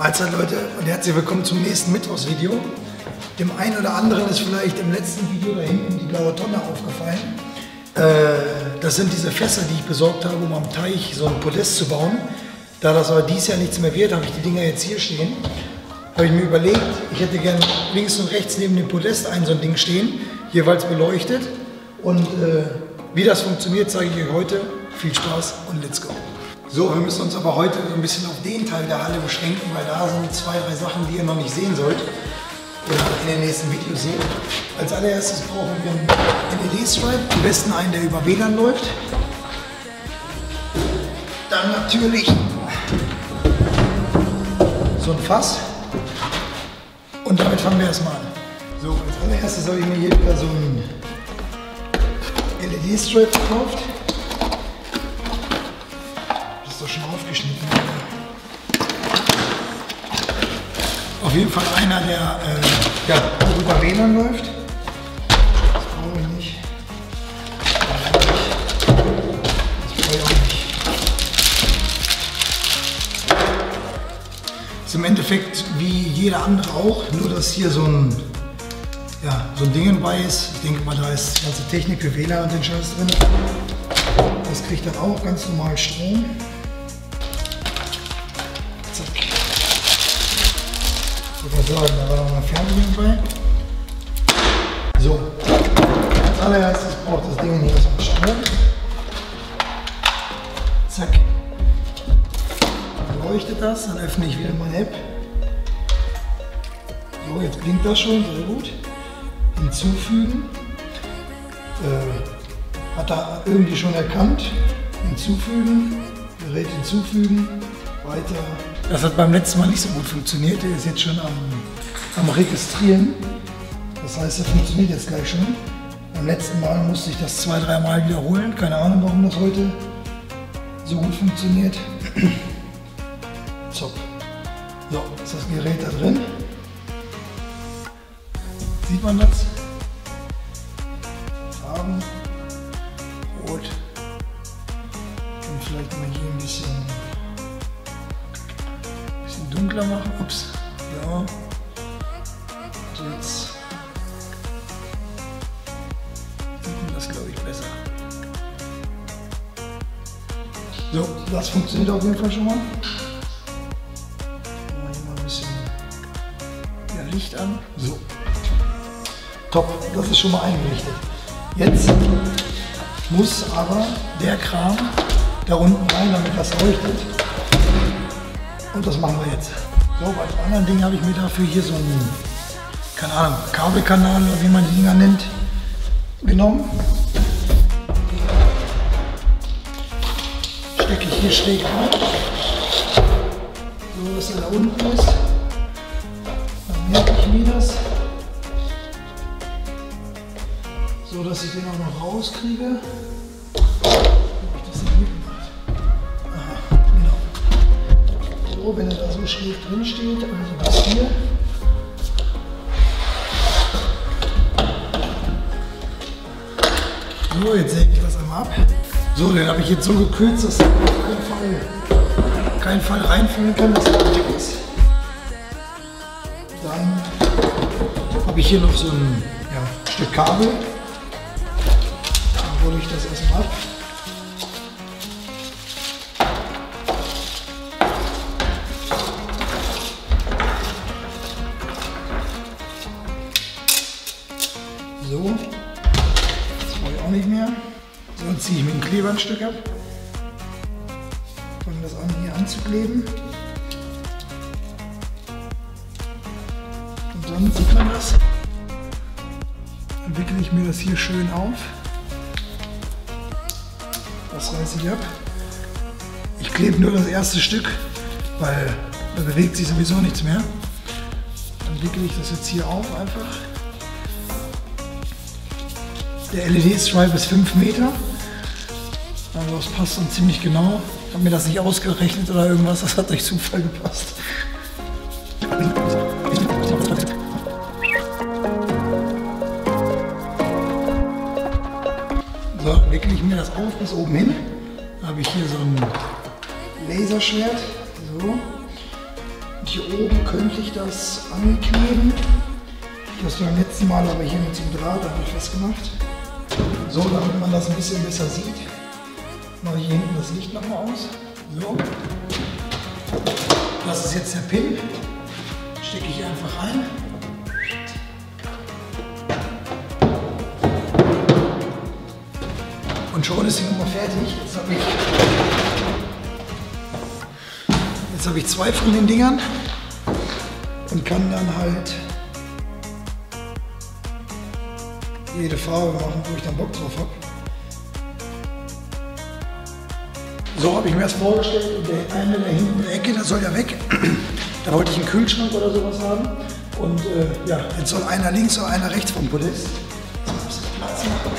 Mahlzeit Leute und herzlich willkommen zum nächsten Mittwochsvideo. Dem einen oder anderen ist vielleicht im letzten Video da hinten die blaue Tonne aufgefallen. Das sind diese Fässer, die ich besorgt habe, um am Teich so ein Podest zu bauen. Da das aber dieses Jahr nichts mehr wird, habe ich die Dinger jetzt hier stehen. Habe ich mir überlegt, ich hätte gerne links und rechts neben dem Podest so ein Ding stehen, jeweils beleuchtet. Und wie das funktioniert, zeige ich euch heute. Viel Spaß und let's go! So, wir müssen uns aber heute so ein bisschen auf den Teil der Halle beschränken, weil da sind 2, 3 Sachen, die ihr noch nicht sehen sollt oder in den nächsten Videos seht. Als allererstes brauchen wir einen LED-Stripe, am besten einen, der über WLAN läuft. Dann natürlich so ein Fass und damit fangen wir erstmal an. So, als allererstes habe ich mir hier wieder so einen LED-Stripe gekauft. Doch schon aufgeschnitten. Auf jeden Fall einer, der über WLAN läuft. Das brauche ich nicht. Das brauche ich auch nicht. Ist im Endeffekt wie jeder andere auch, nur dass hier so ein Ding bei ist. Ich denke mal, da ist die ganze Technik für WLAN und den Scheiß drin. Das kriegt dann auch ganz normal Strom. Da war noch eine Fernbedienung bei. So, als allererstes braucht das Ding hier erstmal Strom. Zack. Dann leuchtet das, dann öffne ich wieder meine App. So, jetzt blinkt das schon, sehr gut. Hinzufügen. Hat er irgendwie schon erkannt. Hinzufügen. Gerät hinzufügen. Weiter. Das hat beim letzten Mal nicht so gut funktioniert. Der ist jetzt schon am Registrieren. Das heißt, er funktioniert jetzt gleich schon. Beim letzten Mal musste ich das 2, 3 Mal wiederholen. Keine Ahnung, warum das heute so gut funktioniert. Top. So, ist das Gerät da drin. Sieht man das? Farben. Rot. Und vielleicht mal hier ein bisschen dunkler machen. Ups. Ja. Und jetzt sieht man das, glaube ich, besser. So, das funktioniert auf jeden Fall schon mal. Machen wir hier mal ein bisschen Licht an. So. Top, das ist schon mal eingerichtet. Jetzt muss aber der Kram da unten rein, damit das leuchtet. Und das machen wir jetzt. So, bei dem anderen Ding habe ich mir dafür hier so einen, keine Ahnung, Kabelkanal oder wie man die Dinger nennt, genommen. Stecke ich hier schräg rein. So, dass er da unten ist. Dann merke ich mir das. So, dass ich den auch noch rauskriege. Wenn er da so schräg drin steht, also bis hier. So, jetzt säge ich das einmal ab. So, den habe ich jetzt so gekürzt, dass er auf keinen Fall reinfüllen kann, dass er weg ist. Dann habe ich hier noch so ein Stück Kabel. Dann hole ich das erstmal ab. So, das brauche ich auch nicht mehr. So, dann ziehe ich mit dem Kleber ein Stück ab. Fange das an hier anzukleben. Und dann sieht man das. Dann wickele ich mir das hier schön auf. Das reiße ich ab. Ich klebe nur das erste Stück, weil da bewegt sich sowieso nichts mehr. Dann wickele ich das jetzt hier auf einfach. Der LED-Stripe ist 5 Meter, also das passt dann ziemlich genau. Ich habe mir das nicht ausgerechnet oder irgendwas, das hat durch Zufall gepasst. So, dann wickle ich mir das auf bis oben hin. Da habe ich hier so ein Laserschwert. So. Und hier oben könnte ich das ankleben. Das beim letzten Mal aber hier mit dem Draht habe ich festgemacht. So, damit man das ein bisschen besser sieht, mache ich hier hinten das Licht nochmal aus. So. Das ist jetzt der Pin. Stecke ich hier einfach rein. Und schon ist die Nummer fertig. Jetzt habe ich zwei von den Dingern und kann dann halt jede Farbe machen, wo ich dann Bock drauf habe. So habe ich mir das vorgestellt. Und der eine da hinten in der Ecke, der soll ja weg. Da wollte ich einen Kühlschrank oder sowas haben. Und ja, jetzt soll einer links und einer rechts vom Podest. So, muss ich Platz machen.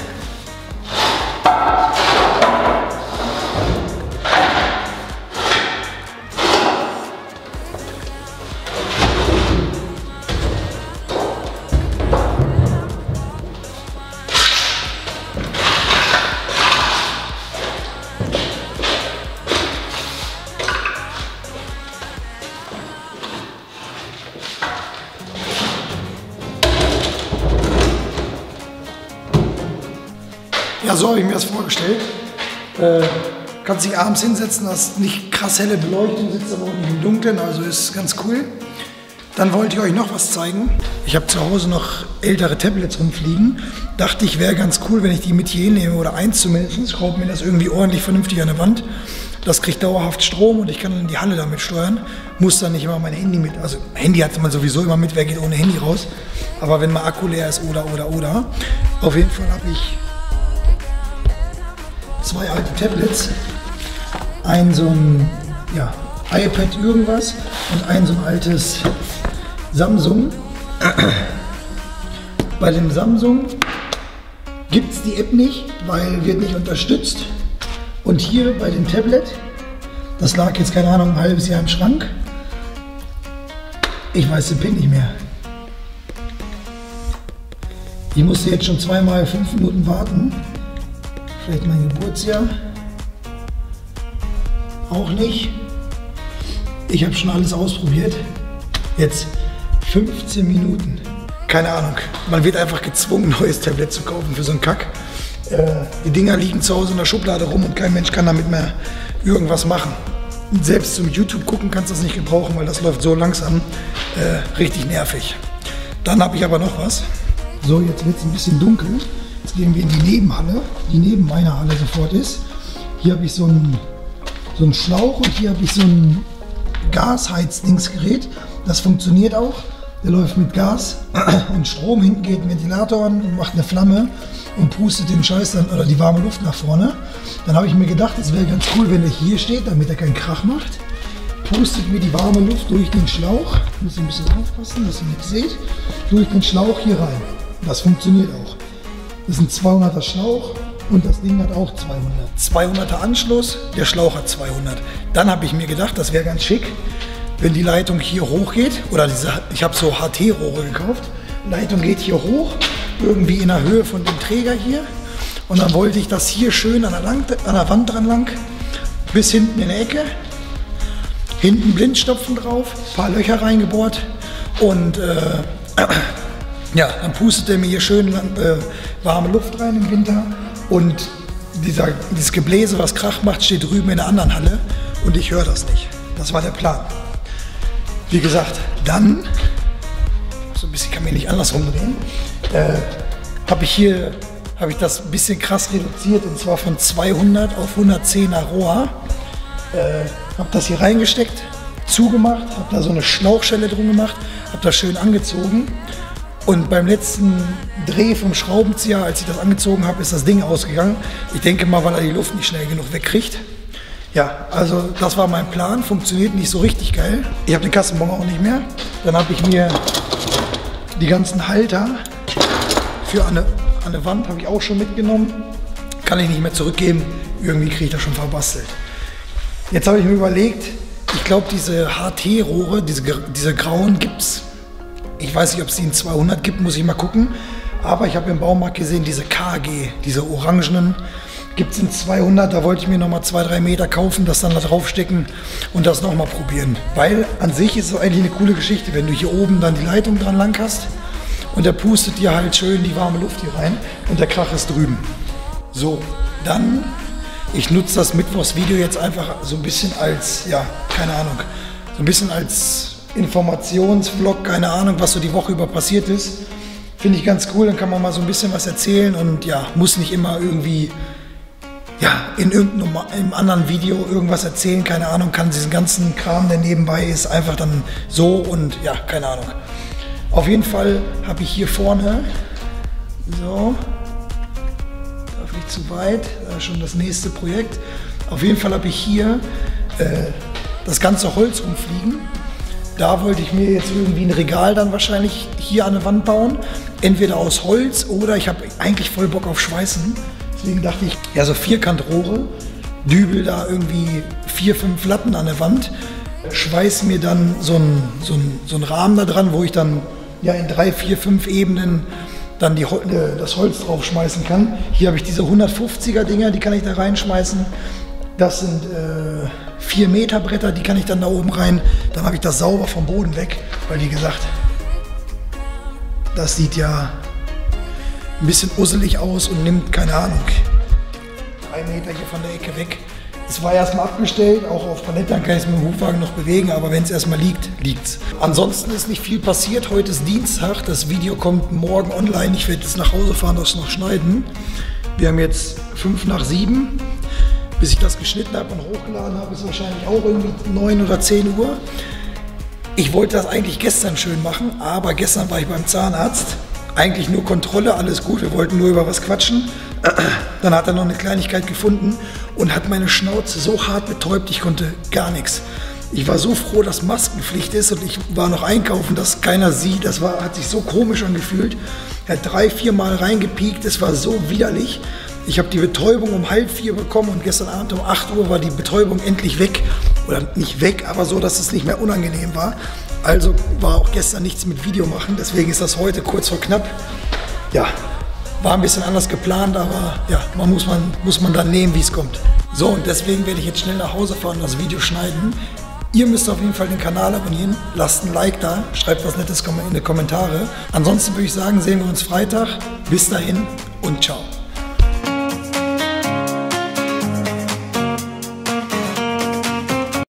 Ja, so habe ich mir das vorgestellt. Kannst dich abends hinsetzen, hast nicht krass helle Beleuchtung, sitzt aber auch nicht im Dunkeln, also ist ganz cool. Dann wollte ich euch noch was zeigen. Ich habe zu Hause noch ältere Tablets rumfliegen. Dachte ich, wäre ganz cool, wenn ich die mit hier nehme oder eins zumindest. Schraube mir das irgendwie ordentlich vernünftig an der Wand. Das kriegt dauerhaft Strom und ich kann dann die Halle damit steuern. Muss dann nicht immer mein Handy mit, also Handy hat man sowieso immer mit, wer geht ohne Handy raus. Aber wenn mal Akku leer ist oder. Auf jeden Fall habe ich zwei alte Tablets, ein so ein iPad irgendwas und ein so ein altes Samsung. Bei dem Samsung gibt es die App nicht, weil wird nicht unterstützt. Und hier bei dem Tablet, das lag jetzt keine Ahnung ein halbes Jahr im Schrank. Ich weiß den PIN nicht mehr. Ich musste jetzt schon zweimal 5 Minuten warten. Vielleicht mein Geburtsjahr. Auch nicht. Ich habe schon alles ausprobiert. Jetzt 15 Minuten. Keine Ahnung. Man wird einfach gezwungen, ein neues Tablet zu kaufen für so einen Kack. Die Dinger liegen zu Hause in der Schublade rum und kein Mensch kann damit mehr irgendwas machen. Und selbst zum YouTube gucken kannst du das nicht gebrauchen, weil das läuft so langsam. Richtig nervig. Dann habe ich aber noch was. So, jetzt wird es ein bisschen dunkel. Jetzt gehen wir in die Nebenhalle, die neben meiner Halle sofort ist. Hier habe ich so einen Schlauch und hier habe ich so ein Gasheizdingsgerät. Das funktioniert auch. Der läuft mit Gas und Strom. Hinten geht ein Ventilator an und macht eine Flamme und pustet den Scheiß dann, oder die warme Luft nach vorne. Dann habe ich mir gedacht, es wäre ganz cool, wenn er hier steht, damit er keinen Krach macht. Pustet mir die warme Luft durch den Schlauch. Ich muss ein bisschen aufpassen, dass ihr nichts seht. Durch den Schlauch hier rein. Das funktioniert auch. Das ist ein 200er Schlauch und das Ding hat auch 200. 200er Anschluss, der Schlauch hat 200. Dann habe ich mir gedacht, das wäre ganz schick, wenn die Leitung hier hoch geht. Oder ich habe so HT-Rohre gekauft. Leitung geht hier hoch, irgendwie in der Höhe von dem Träger hier. Und dann wollte ich das hier schön an der Wand dran lang, bis hinten in der Ecke. Hinten Blindstopfen drauf, ein paar Löcher reingebohrt und ja, dann pustet er mir hier schön warme Luft rein im Winter und dieses Gebläse, was Krach macht, steht drüben in der anderen Halle und ich höre das nicht. Das war der Plan. Wie gesagt, dann, so ein bisschen kann mich nicht andersrum drehen, habe ich das ein bisschen krass reduziert und zwar von 200 auf 110er Rohr. Habe das hier reingesteckt, zugemacht, habe da so eine Schlauchschelle drum gemacht, habe das schön angezogen. Und beim letzten Dreh vom Schraubenzieher, als ich das angezogen habe, ist das Ding ausgegangen. Ich denke mal, weil er die Luft nicht schnell genug wegkriegt. Ja, also das war mein Plan. Funktioniert nicht so richtig geil. Ich habe den Kassenbon auch nicht mehr. Dann habe ich mir die ganzen Halter für an der Wand habe ich auch schon mitgenommen. Kann ich nicht mehr zurückgeben. Irgendwie kriege ich das schon verbastelt. Jetzt habe ich mir überlegt, ich glaube diese HT-Rohre, diese grauen gibt's. Ich weiß nicht, ob es die in 200 gibt, muss ich mal gucken. Aber ich habe im Baumarkt gesehen, diese KG, diese orangenen Gibt es in 200, da wollte ich mir nochmal 2-3 Meter kaufen, das dann da draufstecken und das nochmal probieren. Weil an sich ist es eigentlich eine coole Geschichte, wenn du hier oben dann die Leitung dran lang hast und der pustet dir halt schön die warme Luft hier rein und der Krach ist drüben. So, dann, ich nutze das Mittwochsvideo jetzt einfach so ein bisschen als, ja, keine Ahnung, so ein bisschen als Informationsvlog, keine Ahnung, was so die Woche über passiert ist. Finde ich ganz cool, dann kann man mal so ein bisschen was erzählen und ja, muss nicht immer irgendwie in irgendeinem anderen Video irgendwas erzählen, keine Ahnung, kann diesen ganzen Kram, der nebenbei ist, einfach dann so und ja, keine Ahnung. Auf jeden Fall habe ich hier vorne, so, darf nicht zu weit, da ist schon das nächste Projekt. Auf jeden Fall habe ich hier das ganze Holz rumfliegen. Da wollte ich mir jetzt irgendwie ein Regal dann wahrscheinlich hier an der Wand bauen. Entweder aus Holz oder ich habe eigentlich voll Bock auf Schweißen. Deswegen dachte ich, ja, so Vierkantrohre, dübel da irgendwie 4-5 Latten an der Wand, schweiß mir dann so einen Rahmen da dran, wo ich dann ja in 3, 4, 5 Ebenen dann das Holz drauf schmeißen kann. Hier habe ich diese 150er Dinger, die kann ich da reinschmeißen. Das sind 4 Meter Bretter, die kann ich dann da oben rein. Dann habe ich das sauber vom Boden weg, weil wie gesagt, das sieht ja ein bisschen usselig aus und nimmt, keine Ahnung, 3 Meter hier von der Ecke weg. Es war erstmal abgestellt, auch auf Palette, dann kann ich es mit dem Hubwagen noch bewegen, aber wenn es erstmal liegt, liegt's. Ansonsten ist nicht viel passiert. Heute ist Dienstag, das Video kommt morgen online. Ich werde jetzt nach Hause fahren, das noch schneiden. Wir haben jetzt 5 nach 7. Bis ich das geschnitten habe und hochgeladen habe, ist wahrscheinlich auch irgendwie 9 oder 10 Uhr. Ich wollte das eigentlich gestern schön machen, aber gestern war ich beim Zahnarzt. Eigentlich nur Kontrolle, alles gut, wir wollten nur über was quatschen. Dann hat er noch eine Kleinigkeit gefunden und hat meine Schnauze so hart betäubt, ich konnte gar nichts. Ich war so froh, dass Maskenpflicht ist und ich war noch einkaufen, dass keiner sieht. Das hat sich so komisch angefühlt. Er hat 3-4 Mal reingepiekt, es war so widerlich. Ich habe die Betäubung um 3:30 bekommen und gestern Abend um 8 Uhr war die Betäubung endlich weg. Oder nicht weg, aber so, dass es nicht mehr unangenehm war. Also war auch gestern nichts mit Video machen, deswegen ist das heute kurz vor knapp. Ja, war ein bisschen anders geplant, aber ja, muss man dann nehmen, wie es kommt. So, und deswegen werde ich jetzt schnell nach Hause fahren und das Video schneiden. Ihr müsst auf jeden Fall den Kanal abonnieren, lasst ein Like da, schreibt was Nettes in die Kommentare. Ansonsten würde ich sagen, sehen wir uns Freitag. Bis dahin und ciao.